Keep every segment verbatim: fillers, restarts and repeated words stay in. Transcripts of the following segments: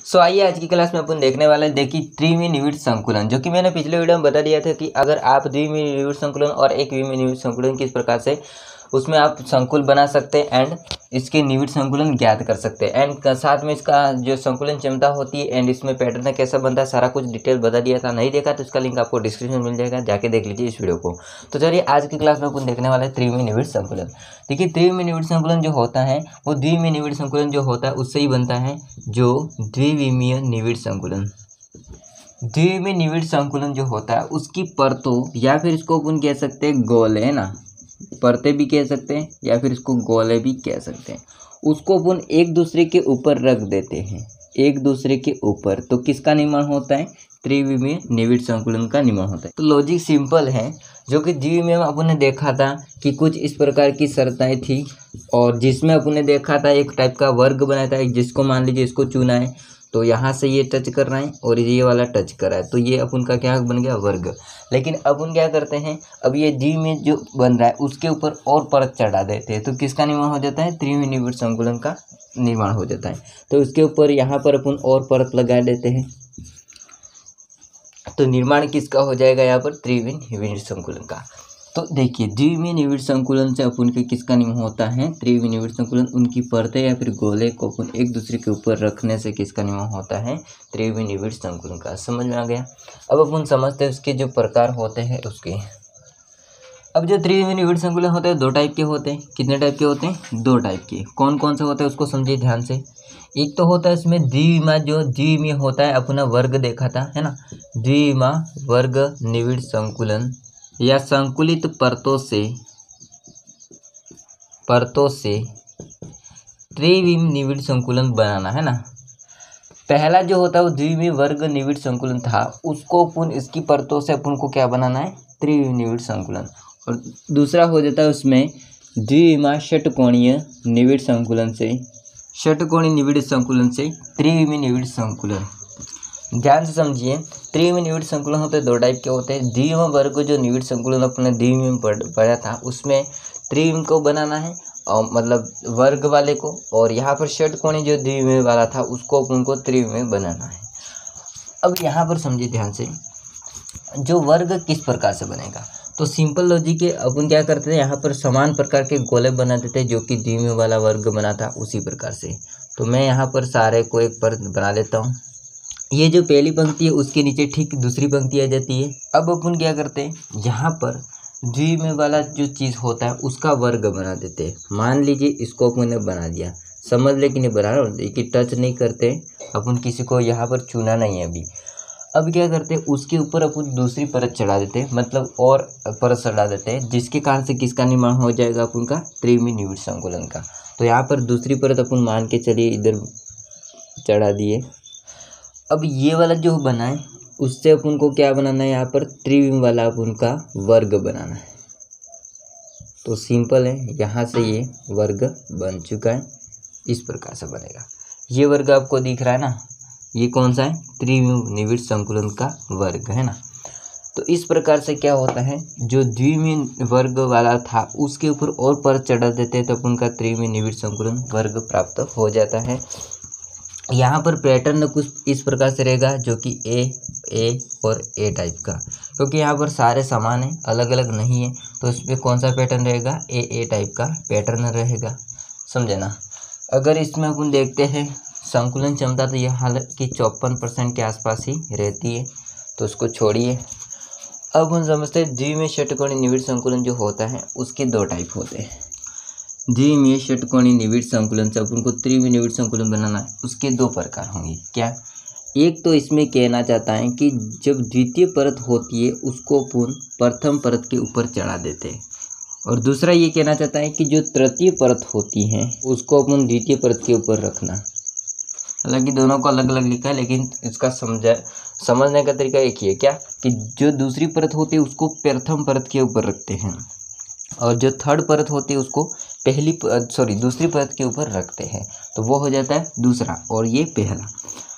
सो आइए आज की क्लास में अपन देखने वाले हैं देखिए त्रिविमीय संकुलन, जो कि मैंने पिछले वीडियो में बता दिया था कि अगर आप द्विविमीय संकुलन और एक विमीय संकुलन किस प्रकार से उसमें आप संकुल बना सकते हैं एंड इसके निविड़ संकुलन ज्ञात कर सकते हैं एंड साथ में इसका जो संकुलन क्षमता होती है एंड इसमें पैटर्न कैसा बनता है सारा कुछ डिटेल बता दिया था। नहीं देखा तो इसका लिंक आपको डिस्क्रिप्शन में मिल जाएगा, जाके देख लीजिए इस वीडियो को। तो चलिए आज की क्लास में अपन देखने वाले हैं त्रिविमीय निविड़ संकुलन। देखिए त्रिविमीय निविड़ संकुलन जो होता है वो द्विविमीय निविड़ संकुलन जो होता है उससे ही बनता है जो द्विविमीय निविड़ संकुलन। द्विविमीय निविड़ संकुलन जो होता है उसकी परतों या फिर इसको अपन कह सकते हैं गोले, है ना, परतें भी कह सकते हैं या फिर इसको गोले भी कह सकते हैं, उसको अपन एक दूसरे के ऊपर रख देते हैं, एक दूसरे के ऊपर। तो किसका निर्माण होता है? त्रिविमीय निविड़ संकुलन का निर्माण होता है। तो लॉजिक सिंपल है, जो कि द्विविमीय में अपन ने देखा था कि कुछ इस प्रकार की शर्तें थी और जिसमें अपन ने देखा था एक टाइप का वर्ग बनाया था, जिसको मान लीजिए इसको चुना है तो यहाँ से ये टच कर रहा है और ये वाला टच कर रहा है, तो ये अपन का क्या बन गया? वर्ग। लेकिन अपन क्या करते हैं, अब ये द्विविमीय जो बन रहा है उसके ऊपर और परत चढ़ा देते हैं, तो किसका निर्माण हो जाता है? त्रिविमीय निविड़ संकुलन का निर्माण हो जाता है। तो उसके ऊपर यहाँ पर अपन और परत लगा देते हैं, तो निर्माण किसका हो जाएगा यहाँ पर? त्रिविमीय निविड़ संकुलन का। तो देखिए द्विविमीय निविड़ संकुलन से अपन के किसका निर्माण होता है? त्रिविमीय निविड़ संकुलन। उनकी परतें या फिर गोले को अपन एक दूसरे के ऊपर रखने से किसका निर्माण होता है? त्रिविमीय निविड़ संकुलन का। समझ में आ गया? अब अपन समझते हैं उसके जो प्रकार होते हैं उसके। अब जो त्रिविमीय निविड़ संकुलन होते हैं दो टाइप के होते हैं। कितने टाइप के होते हैं? दो टाइप के। कौन कौन से होते हैं उसको समझिए ध्यान से। एक तो होता है इसमें द्विविमीय, जो द्विविमीय होता है अपना वर्ग देखा था, है ना, द्विविमीय वर्ग निविड़ संकुलन या संकुलित परतों से परतों से त्रिविमीय निविड़ संकुलन बनाना, है ना। पहला जो होता है वो द्विविमीय वर्ग निविड़ संकुलन था, उसको अपन इसकी परतों से अपन को क्या बनाना है? त्रिविमीय निविड़ संकुलन। और दूसरा हो जाता है उसमें द्विविमीय षटकोणीय निविड़ संकुलन से षटकोणीय निविड़ संकुलन से त्रिविमीय निविड़ संकुलन। ध्यान से समझिए, त्रिविमीय निविड़ संकुलन होते हैं दो टाइप के होते हैं। द्विविमीय वर्ग जो निविड़ संकुलन अपने द्विविमीय में पढ़ा था उसमें त्रिविमीय को बनाना है और मतलब वर्ग वाले को, और यहाँ पर षटकोणीय जो द्विविमीय वाला था उसको अपन को त्रिविमीय बनाना है। अब यहाँ पर समझिए ध्यान से, जो वर्ग किस प्रकार से बनेगा, तो सिंपल लॉजिक है, अपन क्या करते हैं यहाँ पर समान प्रकार के गोले बना देते हैं जो कि द्विविमीय वाला वर्ग बना था उसी प्रकार से। तो मैं यहाँ पर सारे को एक परत बना लेता हूँ। ये जो पहली पंक्ति है उसके नीचे ठीक दूसरी पंक्ति आ जाती है। अब अपन क्या करते हैं, यहाँ पर द्विविमीय वाला जो चीज़ होता है उसका वर्ग बना देते हैं। मान लीजिए इसको अपन ने बना दिया, समझ ले कि नहीं बना रहा, देखिए टच नहीं करते अपन, किसी को यहाँ पर चुना नहीं है अभी। अब क्या करते हैं, उसके ऊपर अपन दूसरी परत चढ़ा देते हैं, मतलब और परत चढ़ा देते हैं, जिसके कारण से किसका निर्माण हो जाएगा अपन का? त्रिविमीय निविड़ संकुलन का। तो यहाँ पर दूसरी परत अपन मान के चलिए इधर चढ़ा दिए। अब ये वाला जो बना है उससे अपन को क्या बनाना है? यहाँ पर त्रिविमीय वाला अपन का वर्ग बनाना है। तो सिंपल है, यहाँ से ये वर्ग बन चुका है, इस प्रकार से बनेगा। ये वर्ग आपको दिख रहा है ना, ये कौन सा है? त्रिविमीय निविड़ संकुलन का वर्ग, है ना। तो इस प्रकार से क्या होता है, जो द्विविमीय वर्ग वाला था उसके ऊपर और परत चढ़ा देते हैं तो अपन का त्रिविमीय निविड़ संकुलन वर्ग प्राप्त हो जाता है। यहाँ पर पैटर्न कुछ इस प्रकार से रहेगा, जो कि ए ए और ए टाइप का, क्योंकि यहाँ पर सारे समान हैं, अलग अलग नहीं है, तो इस पर कौन सा पैटर्न रहेगा? ए ए टाइप का पैटर्न रहेगा। समझे ना। अगर इसमें अपन देखते हैं संकुलन क्षमता, तो यह हालांकि चौपन परसेंट के आसपास ही रहती है, तो उसको छोड़िए। अब हम समझते हैं द्विविमीय षटकोणीय निविड़ संकुलन जो होता है उसके दो टाइप होते हैं। द्विविमीय षटकोणीय निविड़ संकुलन से अपन को त्रिविमीय निविड़ संकुलन बनाना है, उसके दो प्रकार होंगे। क्या? एक तो इसमें कहना चाहता है कि जब द्वितीय परत होती है उसको अपन प्रथम परत के ऊपर चढ़ा देते हैं, और दूसरा ये कहना चाहता है कि जो तृतीय परत होती है उसको अपन द्वितीय परत के ऊपर रखना। हालांकि दोनों को अलग अलग लिखा है, लेकिन इसका समझा समझने का तरीका एक ही है। क्या? कि जो दूसरी परत होती है उसको प्रथम परत के ऊपर रखते हैं, और जो थर्ड परत होती है उसको पहली सॉरी दूसरी परत के ऊपर रखते हैं, तो वो हो जाता है दूसरा और ये पहला।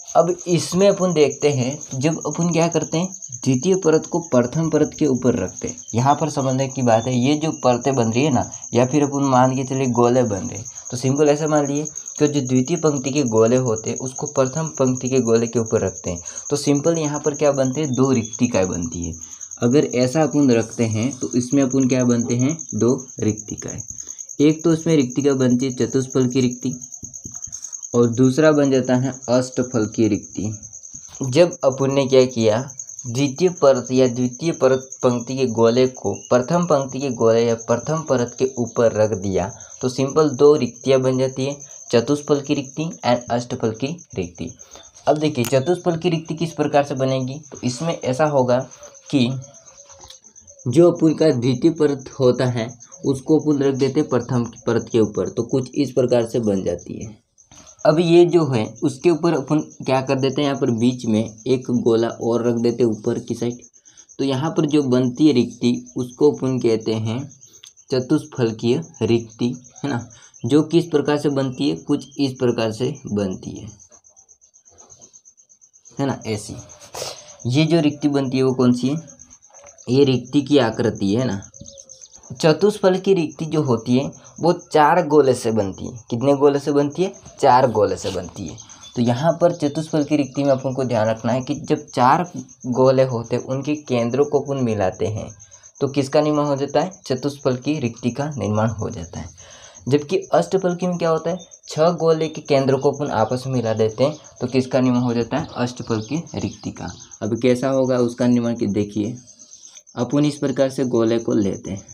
अब इसमें अपन देखते हैं जब अपन क्या करते हैं द्वितीय परत को प्रथम परत के ऊपर रखते हैं। यहाँ पर समझने की बात है, ये जो परतें बन रही है ना, या फिर अपन मान के चलिए गोले बन रहे हैं, तो सिंपल ऐसा मान लिए कि जो द्वितीय पंक्ति के गोले होते हैं उसको प्रथम पंक्ति के गोले के ऊपर रखते हैं। तो सिंपल यहाँ पर क्या बनते हैं, दो रिक्तिकाएँ बनती है। अगर ऐसा अपन रखते हैं तो इसमें अपन क्या बनते हैं, दो रिक्तिकाएँ। एक तो इसमें रिक्तिका बनती है चतुष्फल की रिक्ति और दूसरा बन जाता है अष्टफल की रिक्ति। जब अपन ने क्या किया, द्वितीय परत या द्वितीय परत पंक्ति के गोले को प्रथम पंक्ति के गोले या प्रथम परत के ऊपर रख दिया तो सिंपल दो रिक्तियाँ बन जाती है, चतुष्फल की रिक्ति एंड अष्टफल की रिक्ति। अब देखिए चतुष्फल की रिक्ति किस प्रकार से बनेगी, तो इसमें ऐसा होगा कि जो अपन का द्वितीय परत होता है उसको अपन रख देते प्रथम परत के ऊपर, तो कुछ इस प्रकार से बन जाती है। अब ये जो है उसके ऊपर अपन क्या कर देते हैं, यहाँ पर बीच में एक गोला और रख देते हैं ऊपर की साइड। तो यहाँ पर जो बनती है रिक्ति उसको अपन कहते हैं चतुष्फलकीय रिक्ति, है ना। जो किस प्रकार से बनती है, कुछ इस प्रकार से बनती है, है ना, ऐसी। ये जो रिक्ति बनती है वो कौन सी है, ये रिक्ति की आकृति है ना। चतुष्फल की रिक्ति जो होती है वो चार गोले से बनती है। कितने गोले से बनती है, चार गोले से बनती है। तो यहाँ पर चतुष्फल की रिक्ति में अपन को ध्यान रखना है कि जब चार गोले होते हैं उनके केंद्रों को अपन मिलाते हैं तो किसका निर्माण हो जाता है, चतुष्फल की रिक्ति का निर्माण हो जाता है। जबकि अष्टफल की में क्या होता है, छह गोले के केंद्रों को अपन आपस में मिला देते हैं तो किसका निर्माण हो जाता है, अष्टफल की रिक्ति का। अब कैसा होगा उसका निर्माण की देखिए, अपन इस प्रकार से गोले को लेते हैं।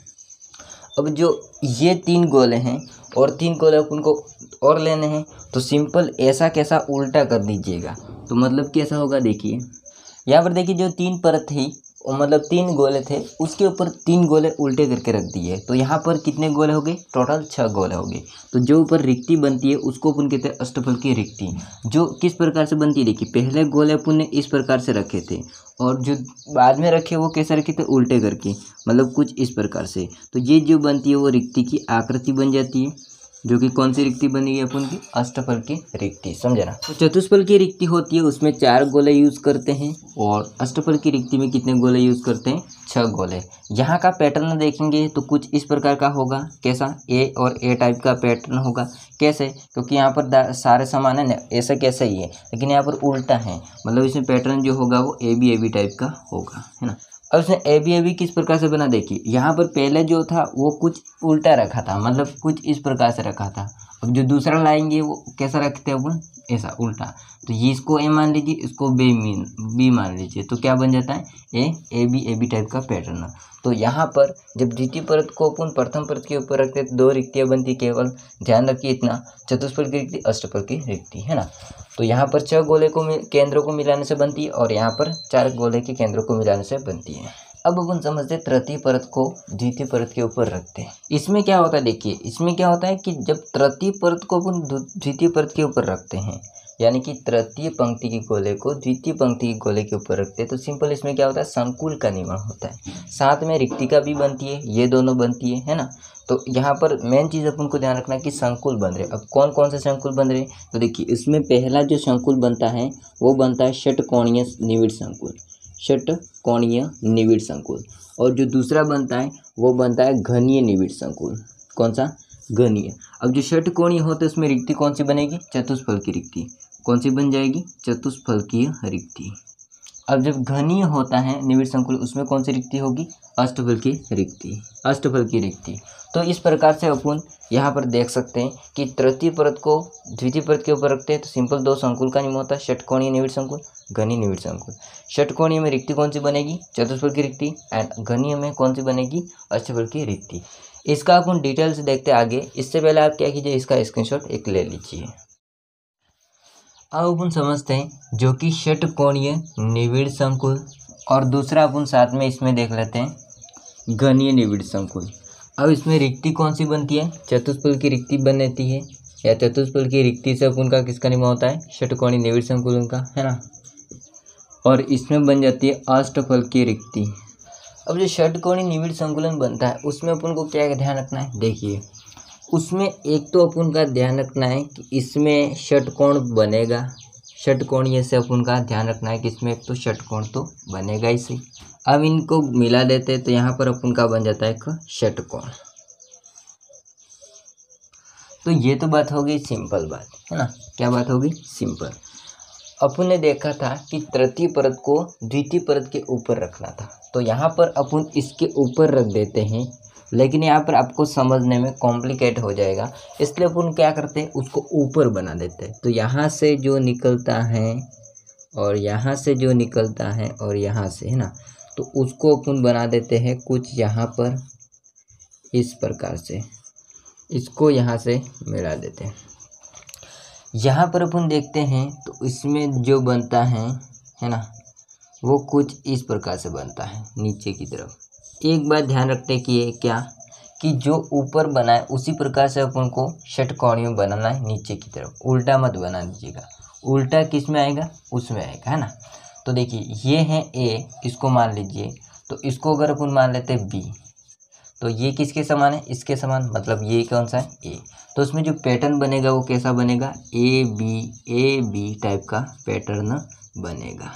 अब जो ये तीन गोले हैं और तीन गोले अपन को और लेने हैं तो सिंपल ऐसा कैसा उल्टा कर दीजिएगा। तो मतलब कैसा होगा, देखिए यहाँ पर देखिए जो तीन परत थी और मतलब तीन गोले थे उसके ऊपर तीन गोले उल्टे करके रख दिए, तो यहाँ पर कितने गोले हो गए, टोटल छः गोले हो गए। तो जो ऊपर रिक्ति बनती है उसको अपन कहते हैं अष्टफल की रिक्ति। जो किस प्रकार से बनती है, देखिए पहले गोले अपन ने इस प्रकार से रखे थे और जो बाद में रखे वो कैसे रखे थे, उल्टे करके, मतलब कुछ इस प्रकार से। तो ये जो बनती है वो रिक्ति की आकृति बन जाती है, जो कि कौन सी रिक्ति बनेगी अपन की, अष्टफल की रिक्ति, समझे ना। तो चतुष्फल की रिक्ति होती है उसमें चार गोले यूज़ करते हैं और अष्टफल की रिक्ति में कितने गोले यूज़ करते हैं, छह गोले। यहाँ का पैटर्न देखेंगे तो कुछ इस प्रकार का होगा, कैसा, ए और ए टाइप का पैटर्न होगा। कैसे, क्योंकि यहाँ पर सारे समान है ना, ऐसा कैसा ही है, लेकिन यहाँ पर उल्टा है, मतलब इसमें पैटर्न जो होगा वो A B A B type का होगा, है ना। अब इसने ए बी ए बी किस प्रकार से बना, देखिए यहाँ पर पहले जो था वो कुछ उल्टा रखा था, मतलब कुछ इस प्रकार से रखा था। अब जो दूसरा लाएंगे वो कैसा रखते हैं अपन, ऐसा उल्टा। तो ये इसको ए मान लीजिए, इसको बी मीन बी मान लीजिए, तो क्या बन जाता है, A A B A B type का पैटर्न। तो यहाँ पर जब द्वितीय परत को अपन प्रथम परत के ऊपर रखते हैं दो रिक्तियाँ बनती, केवल ध्यान रखिए इतना, चतुष्फल की रिक्ति, अष्टफल की रिक्ति, है ना। तो यहाँ पर छह गोले को केंद्रों को मिलाने से बनती है और यहाँ पर चार गोले के केंद्रों को मिलाने से बनती है। अब अपन समझते हैं तृतीय परत को द्वितीय परत के ऊपर रखते हैं। इसमें क्या होता है, देखिए इसमें क्या होता है कि जब तृतीय परत को अपन द्वितीय परत के ऊपर रखते हैं, यानी कि तृतीय पंक्ति के गोले को द्वितीय पंक्ति के गोले के ऊपर रखते हैं, तो सिंपल इसमें क्या होता है, संकुल का निर्माण होता है, साथ में रिक्तिका भी बनती है, ये दोनों बनती है, है ना। तो यहाँ पर मेन चीज़ अपन को ध्यान रखना है कि संकुल बन रहे। अब कौन कौन से संकुल बन रहे, तो देखिए इसमें पहला जो संकुल बनता है वो बनता है षटकोणीय निविड़ संकुल, षटकोणीय निविड़ संकुल। और जो दूसरा बनता है वो बनता है घनीय निविड़ संकुल। कौन सा, घनीय। अब जो षटकोणीय होता है उसमें रिक्ति कौन सी बनेगी, चतुष्फल की रिक्ति। कौन सी बन जाएगी, चतुष्फलकीय रिक्ति। अब जब घनीय होता है निविड़ संकुल उसमें कौन सी रिक्ति होगी, अष्टफल की रिक्ति, अष्टफल की रिक्ति। तो इस प्रकार से अपन यहाँ पर देख सकते हैं कि तृतीय परत को द्वितीय परत के ऊपर रखते हैं तो सिंपल दो संकुल का निर्माण होता है, षटकोणीय निविड़ संकुल, घनीय निविड़ संकुल। षटकोणीय में रिक्ति कौन सी बनेगी, चतुष्फल की रिक्ति, एंड घनीय में कौन सी बनेगी, अष्टफल की रिक्ति। इसका अपन डिटेल से देखते आगे। इससे पहले आप क्या कीजिए, इसका स्क्रीनशॉट एक ले लीजिए। अब अपन समझते हैं जो कि षटकोणीय निविड़ संकुल और दूसरा अपन साथ में इसमें देख लेते हैं घनीय निविड़ संकुल। अब इसमें रिक्ति कौन सी बनती है, चतुष्फल की रिक्ति बनती है, या चतुष्फल की रिक्ति से अपन का किसका निर्माण होता है, षटकोणीय निविड़ संकुल उनका, है ना। और इसमें बन जाती है अष्टफल की रिक्ति। अब जो षटकोणीय निविड़ संकुलन बनता है उसमें अपन को क्या ध्यान रखना है, देखिए उसमें एक तो अपन का ध्यान रखना है कि इसमें षटकोण बनेगा, षटकोणीय से अपन का ध्यान रखना है कि इसमें एक तो षटकोण तो बनेगा ही सही। अब इनको मिला देते हैं तो यहाँ पर अपन का बन जाता है एक षटकोण। तो ये तो बात होगी सिंपल बात, है ना। क्या बात होगी? सिंपल। अपन ने देखा था कि तृतीय परत को द्वितीय परत के ऊपर रखना था, तो यहाँ पर अपन इसके ऊपर रख देते हैं, लेकिन यहाँ पर आपको समझने में कॉम्प्लिकेट हो जाएगा, इसलिए अपन क्या करते हैं, उसको ऊपर बना देते हैं। तो यहाँ से जो निकलता है और यहाँ से जो निकलता है और यहाँ से, है ना, तो उसको अपन बना देते हैं कुछ यहाँ पर इस प्रकार से, इसको यहाँ से मिला देते हैं। यहाँ पर अपन देखते हैं तो इसमें जो बनता है है ना, वो कुछ इस प्रकार से बनता है नीचे की तरफ। एक बात ध्यान रखते कि ये क्या, कि जो ऊपर बना है उसी प्रकार से अपन को षटकोणीय बनाना है नीचे की तरफ, उल्टा मत बना दीजिएगा। उल्टा किस में आएगा? उसमें आएगा, है ना। तो देखिए ये है ए, इसको मान लीजिए, तो इसको अगर अपन मान लेते हैं बी, तो ये किसके समान है? इसके समान, मतलब ये कौन सा है? ए। तो उसमें जो पैटर्न बनेगा वो कैसा बनेगा? A B A B type का पैटर्न बनेगा।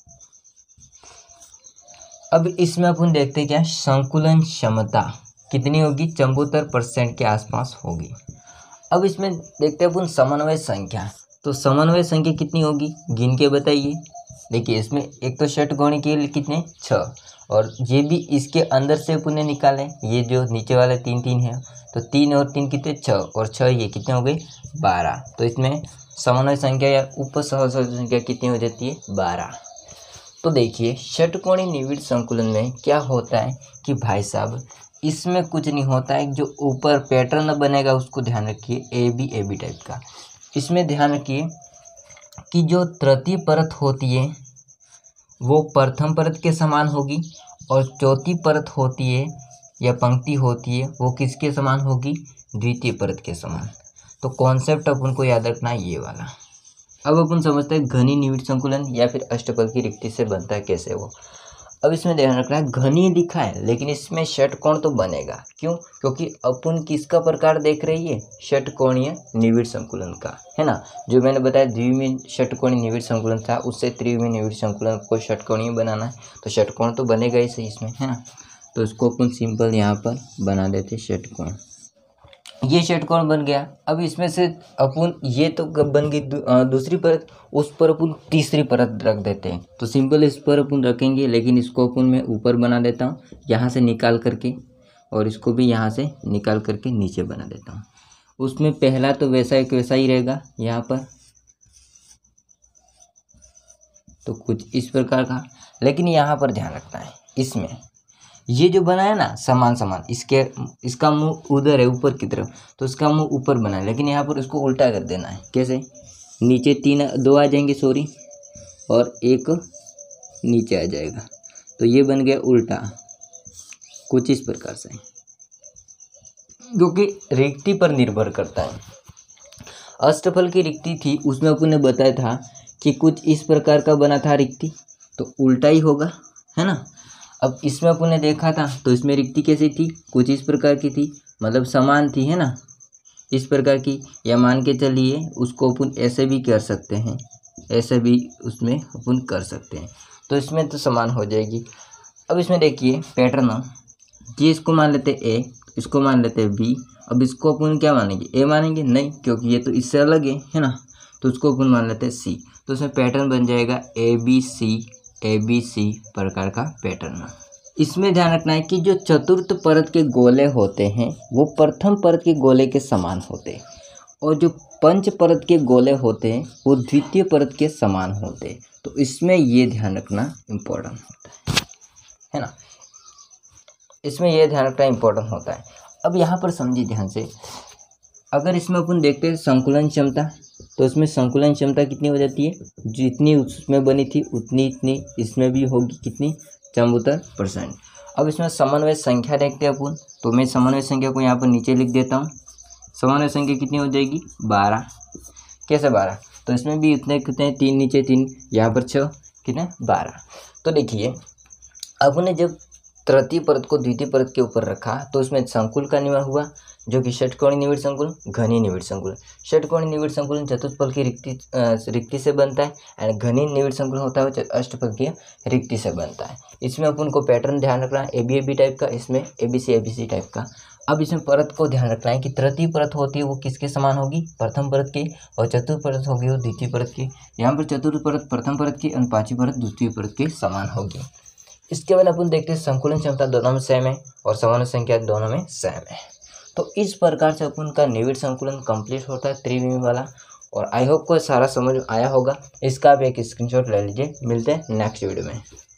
अब इसमें अपन देखते हैं क्या, संकुलन क्षमता कितनी होगी? चौहत्तर परसेंट के आसपास होगी। अब इसमें देखते हैं अपन समन्वय संख्या, तो समन्वय संख्या कितनी होगी? गिन के बताइए। देखिए इसमें एक तो षटकोणी के लिए कितने? छः, और ये भी इसके अंदर से अपन ने निकाले, ये जो नीचे वाले तीन तीन है, तो तीन और तीन कितने? छः, और छः ये कितने हो गए? बारह। तो इसमें समन्वय संख्या या उप सहसंख्या संख्या कितनी हो जाती है? बारह। तो देखिए षटकोणीय निविड़ संकुलन में क्या होता है कि भाई साहब इसमें कुछ नहीं होता है, जो ऊपर पैटर्न बनेगा उसको ध्यान रखिए, A B A B type का। इसमें ध्यान रखिए कि जो तृतीय परत होती है वो प्रथम परत के समान होगी, और चौथी परत होती है या पंक्ति होती है वो किसके समान होगी? द्वितीय परत के समान। तो कॉन्सेप्ट अपन को याद रखना है ये वाला। अब अपन समझते हैं घनी निविड़ संकुलन या फिर अष्टफल की रिक्ति से बनता है कैसे वो। अब इसमें ध्यान रखना है घनी लिखा है लेकिन इसमें षटकोण तो बनेगा, क्यों? क्योंकि अपन किसका प्रकार देख रही है? षटकोणीय निविड़ संकुलन का, है ना। जो मैंने बताया द्विविमीय षटकोणीय निविड़ संकुलन था, उससे त्रिविमीय निविड़ संकुलन को षटकोणीय बनाना है, तो षटकोण तो बनेगा ही सही इसमें, है ना। तो इसको अपन सिंपल यहाँ पर बना देते षटकोण। ये षटकोण बन गया। अब इसमें से अपन ये तो कब बन गई दूसरी परत, उस पर अपन तीसरी परत रख देते हैं। तो सिंपल इस पर अपन रखेंगे, लेकिन इसको अपन मैं ऊपर बना देता हूँ यहाँ से निकाल करके, और इसको भी यहाँ से निकाल करके नीचे बना देता हूँ। उसमें पहला तो वैसा एक वैसा ही रहेगा यहाँ पर, तो कुछ इस प्रकार का। लेकिन यहाँ पर ध्यान रखना है, इसमें ये जो बना है ना समान समान, इसके इसका मुंह उधर है ऊपर की तरफ, तो इसका मुंह ऊपर बना है, लेकिन यहाँ पर इसको उल्टा कर देना है। कैसे? नीचे तीन दो आ जाएंगे सॉरी, और एक नीचे आ जाएगा, तो ये बन गया उल्टा, कुछ इस प्रकार से, क्योंकि रिक्ति पर निर्भर करता है। अष्टफल की रिक्ति थी, उसमें अपन ने बताया था कि कुछ इस प्रकार का बना था रिक्ति, तो उल्टा ही होगा, है ना। अब इसमें अपन ने देखा था तो इसमें रिक्ति कैसी थी? कुछ इस प्रकार की थी, मतलब समान थी, है ना, इस प्रकार की। या मान के चलिए उसको अपन ऐसे भी कर सकते हैं, ऐसे भी उसमें अपन कर सकते हैं, तो इसमें तो समान हो जाएगी। अब इसमें देखिए पैटर्न, ये इसको मान लेते ए, इसको मान लेते बी। अब इसको अपन क्या मानेंगे? ए मानेंगे? नहीं, क्योंकि ये तो इससे अलग है, है ना। तो उसको अपन मान लेते सी, तो इसमें पैटर्न बन जाएगा ए बी सी ए बी सी प्रकार का पैटर्न। इसमें ध्यान रखना है कि जो चतुर्थ परत के गोले होते हैं वो प्रथम परत के गोले के समान होते हैं, और जो पंच परत के गोले होते हैं वो द्वितीय परत के समान होते हैं। तो इसमें ये ध्यान रखना इम्पोर्टेंट होता है, है ना। इसमें ये ध्यान रखना इम्पोर्टेंट होता है। अब यहाँ पर समझिए ध्यान से, अगर इसमें अपन देखते हैं संकुलन क्षमता, तो इसमें संकुलन क्षमता कितनी हो जाती है? जितनी उसमें बनी थी उतनी इतनी इसमें भी होगी, कितनी? चौहत्तर परसेंट। अब इसमें समन्वय संख्या देखते हैं अपन, तो मैं समन्वय संख्या को यहाँ पर नीचे लिख देता हूँ। समन्वय संख्या कितनी हो जाएगी? बारह। कैसे बारह? तो इसमें भी इतने कितने? तीन नीचे तीन, यहाँ पर छः, कितने? बारह। तो देखिए अपन ने जब तृतीय परत को द्वितीय परत के ऊपर रखा तो उसमें संकुल का निर्माण हुआ, जो कि षटकोणीय निविड़ संकुलन, घनीय निविड़ संकुलन। षटकोणीय निविड़ संकुलन चतुष्फल की रिक्ति रिक्ति से बनता है एंड घनीय निविड़ संकुलन होता है अष्टफल की रिक्ति से बनता है। इसमें अपन को पैटर्न ध्यान रखना है A B A B type का, इसमें A B C A B C type का। अब इसमें परत को ध्यान रखना है कि तृतीय परत होती है वो किसके समान होगी, प्रथम परत की, और चतुर्थ परत होगी वो द्वितीय परत की। यहाँ पर चतुर्थ परत प्रथम परत की और पांचवी परत द्वितीय परत के समान होगी। इसके बाद अपन देखते हैं संकुलन क्षमता दोनों में सेम है और समान संख्या दोनों में सेम है। तो इस प्रकार से अपन का निविड़ संकुलन कंप्लीट होता है त्रिविमी वाला। और आई होप को सारा समझ आया होगा। इसका भी एक स्क्रीनशॉट ले लीजिए। मिलते हैं नेक्स्ट वीडियो में।